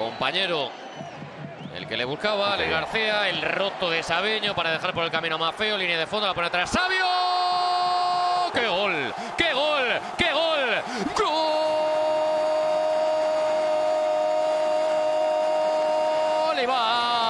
compañero el que le buscaba, Ale García, el roto de Sabeño para dejar por el camino más feo, línea de fondo, la pone atrás Sabio. ¡Qué gol! ¡Qué gol! ¡Qué gol! ¡Gol! ¡Y va!